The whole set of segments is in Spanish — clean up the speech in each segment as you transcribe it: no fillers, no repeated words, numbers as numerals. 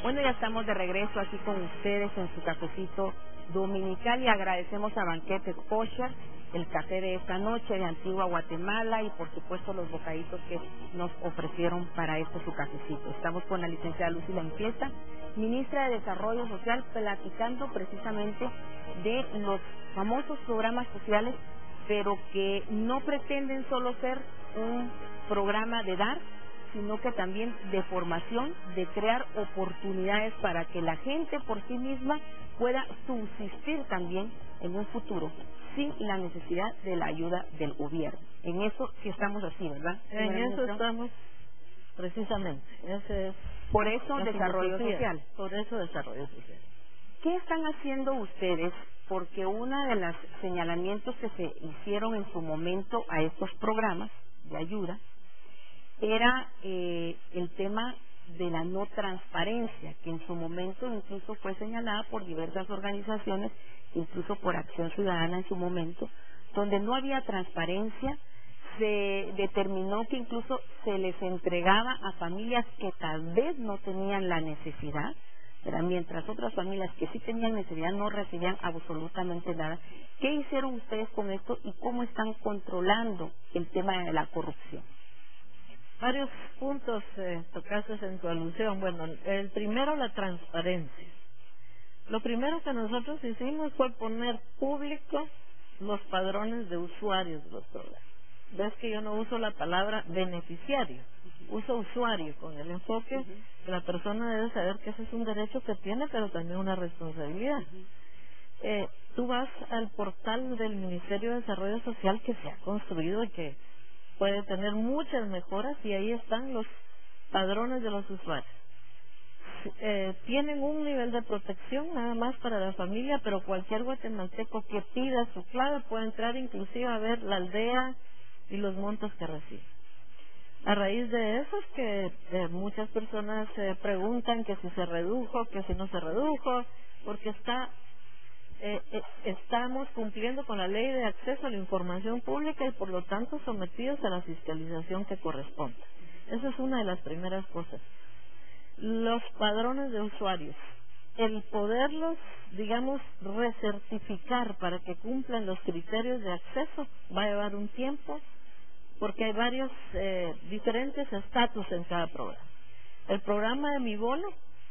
Bueno, ya estamos de regreso aquí con ustedes en su cafecito dominical y agradecemos a Banquete Kosher el café de esta noche de Antigua Guatemala y por supuesto los bocaditos que nos ofrecieron para este su cafecito. Estamos con la licenciada Lucy Lampieza, ministra de Desarrollo Social, platicando precisamente de los famosos programas sociales, pero que no pretenden solo ser un programa de dar, sino que también de formación, de crear oportunidades para que la gente por sí misma pueda subsistir también en un futuro sin la necesidad de la ayuda del gobierno. En eso sí estamos así, ¿verdad? En eso estamos precisamente. Ese es por eso desarrollo social. Por eso desarrollo social. ¿Qué están haciendo ustedes? Porque uno de los señalamientos que se hicieron en su momento a estos programas de ayuda era el tema de la no transparencia, que en su momento incluso fue señalada por diversas organizaciones, incluso por Acción Ciudadana en su momento, donde no había transparencia. Se determinó que incluso se les entregaba a familias que tal vez no tenían la necesidad, pero mientras otras familias que sí tenían necesidad no recibían absolutamente nada. ¿Qué hicieron ustedes con esto y cómo están controlando el tema de la corrupción? Varios puntos tocaste en tu alusión. Bueno, el primero, la transparencia. Lo primero que nosotros hicimos fue poner público los padrones de usuarios de los programas. Ves que yo no uso la palabra beneficiario, uso usuario, con el enfoque que la persona debe saber que ese es un derecho que tiene, pero también una responsabilidad. Tú vas al portal del Ministerio de Desarrollo Social que se ha construido y que puede tener muchas mejoras, y ahí están los padrones de los usuarios. Tienen un nivel de protección nada más para la familia, pero cualquier guatemalteco que pida su clave puede entrar inclusive a ver la aldea y los montos que recibe. A raíz de eso es que muchas personas se preguntan que si se redujo, que si no se redujo, porque estamos cumpliendo con la ley de acceso a la información pública y por lo tanto sometidos a la fiscalización que corresponde. Esa es una de las primeras cosas. Los padrones de usuarios, el poderlos, digamos, recertificar para que cumplan los criterios de acceso va a llevar un tiempo, porque hay varios diferentes estatus en cada programa. El programa de Mi Bono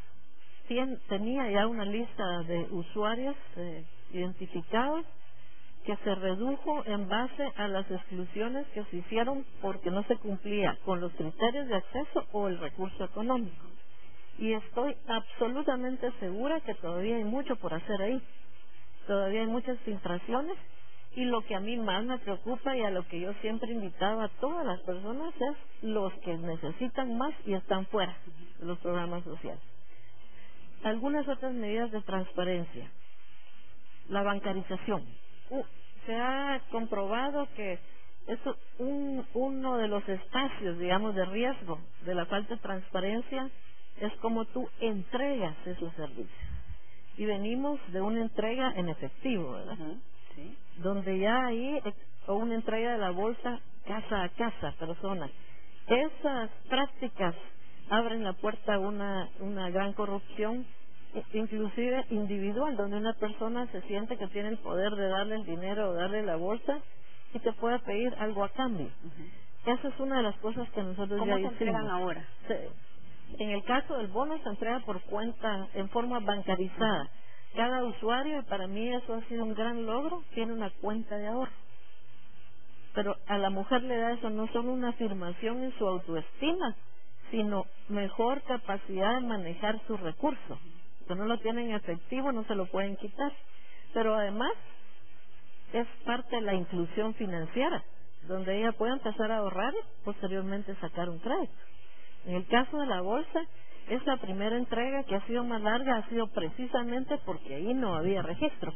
tenía ya una lista de usuarios identificados que se redujo en base a las exclusiones que se hicieron porque no se cumplía con los criterios de acceso o el recurso económico. Y estoy absolutamente segura que todavía hay mucho por hacer ahí. Todavía hay muchas filtraciones, y lo que a mí más me preocupa y a lo que yo siempre invitaba a todas las personas es los que necesitan más y están fuera de los programas sociales. Algunas otras medidas de transparencia. La bancarización. Se ha comprobado que es uno de los espacios, digamos, de riesgo de la falta de transparencia, es como tú entregas esos servicios. Y venimos de una entrega en efectivo, ¿verdad? Sí. Donde ya hay una entrega de la bolsa casa a casa, personas. Esas prácticas abren la puerta a una gran corrupción, inclusive individual, donde una persona se siente que tiene el poder de darle el dinero o darle la bolsa y te puede pedir algo a cambio. Esa es una de las cosas que nosotros ya hicimos. ¿Cómo se entregan ahora? En el caso del bono se entrega por cuenta, en forma bancarizada. Cada usuario, y para mí eso ha sido un gran logro, tiene una cuenta de ahorro. Pero a la mujer le da eso no solo una afirmación en su autoestima, sino mejor capacidad de manejar sus recursos. Si no lo tienen en efectivo, no se lo pueden quitar. Pero además es parte de la inclusión financiera, donde ella puede empezar a ahorrar y posteriormente sacar un crédito. En el caso de la bolsa, esa primera entrega que ha sido más larga ha sido precisamente porque ahí no había registro.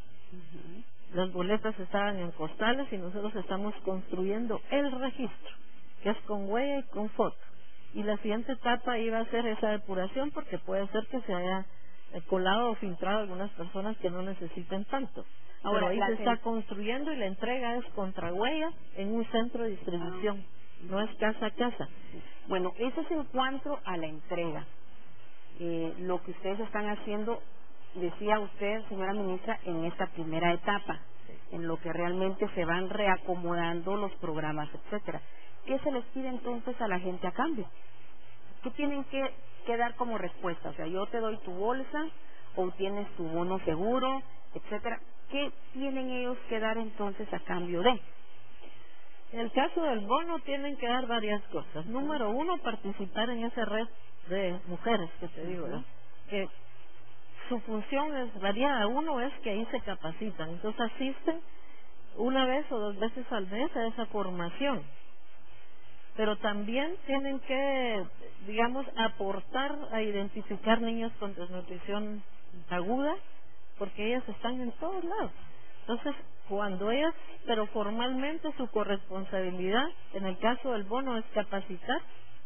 Las boletas estaban en costales y nosotros estamos construyendo el registro, que es con huella y con foto. Y la siguiente etapa iba a ser esa depuración, porque puede ser que se haya colado o filtrado algunas personas que no necesiten tanto. Ahora ahí se está construyendo y la entrega es contra huella en un centro de distribución, no es casa a casa. Bueno, eso es en cuanto a la entrega. lo que ustedes están haciendo, decía usted, señora ministra, en esta primera etapa, en lo que realmente se van reacomodando los programas, etcétera. ¿Qué se les pide entonces a la gente a cambio? ¿Qué tienen que dar como respuesta? O sea, yo te doy tu bolsa, o tienes tu bono seguro, etcétera. ¿Qué tienen ellos que dar entonces a cambio de? En el caso del bono tienen que dar varias cosas. Número uno, participar en esa red de mujeres que te digo, ¿no? Que su función es variada. Uno es que ahí se capacitan, entonces asisten una vez o 2 veces al mes a esa formación. Pero también tienen que, digamos, aportar a identificar niños con desnutrición aguda, porque ellas están en todos lados. Entonces, cuando ellas, pero formalmente su corresponsabilidad, en el caso del bono, es capacitar,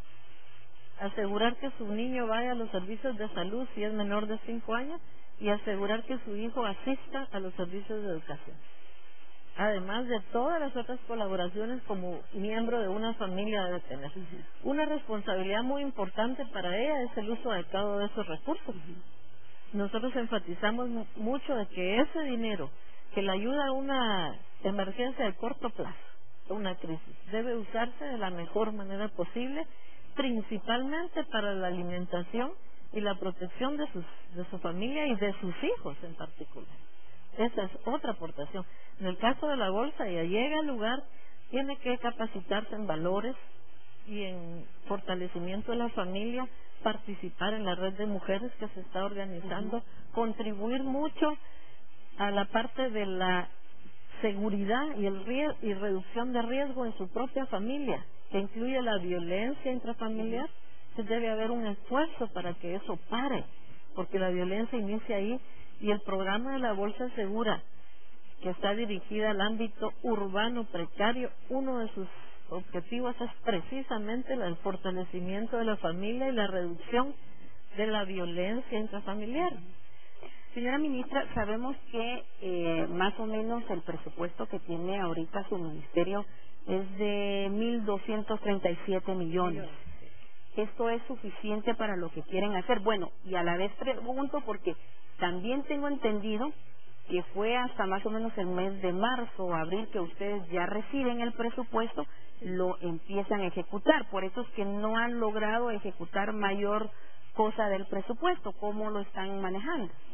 asegurar que su niño vaya a los servicios de salud si es menor de 5 años y asegurar que su hijo asista a los servicios de educación. Además de todas las otras colaboraciones como miembro de una familia debe tener. Una responsabilidad muy importante para ella es el uso adecuado de esos recursos. Nosotros enfatizamos mucho de que ese dinero que le ayuda a una emergencia de corto plazo, una crisis, debe usarse de la mejor manera posible, principalmente para la alimentación y la protección de su familia y de sus hijos en particular. Esa es otra aportación. En el caso de la bolsa, ella llega al lugar, tiene que capacitarse en valores y en fortalecimiento de la familia, participar en la red de mujeres que se está organizando, contribuir mucho a la parte de la seguridad y reducción de riesgo en su propia familia, que incluye la violencia intrafamiliar. Que debe haber un esfuerzo para que eso pare, porque la violencia inicia ahí, y el programa de la Bolsa Segura, que está dirigida al ámbito urbano precario, uno de sus objetivos es precisamente el fortalecimiento de la familia y la reducción de la violencia intrafamiliar. Señora ministra, sabemos que más o menos el presupuesto que tiene ahorita su ministerio es de 1.237 millones. ¿Esto es suficiente para lo que quieren hacer? Bueno, y a la vez pregunto porque también tengo entendido que fue hasta más o menos el mes de marzo o abril que ustedes ya reciben el presupuesto, lo empiezan a ejecutar. Por eso es que no han logrado ejecutar mayor cosa del presupuesto. ¿Cómo lo están manejando?